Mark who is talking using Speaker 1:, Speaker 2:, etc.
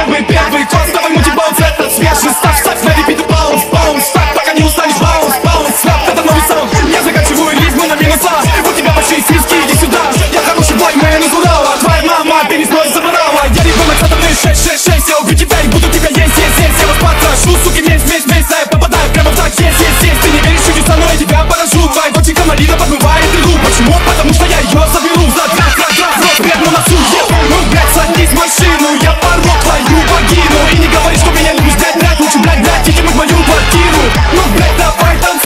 Speaker 1: первый код, давай мультибаунс, это свежий став. Ставь на репит баунс, баунс, так, пока не устанешь, баунс, баунс. Снап, это новый саунд, я заканчиваю ритмы на минуса. У тебя большие сиськи, иди сюда. Я хороший бой, моя натурала. Твоя мама пересной забрала. Я ребенок сатаны 666, я убью тебя и буду тебя есть. Я вас потрошу, суки, месть, а я попадаю прямо в так, есть. Ты не веришь в чудеса, но я тебя поражу. Твоя доченька Марина подмывает игру. Почему? Потому что я ее заберу. За раз, рот прямо на носу.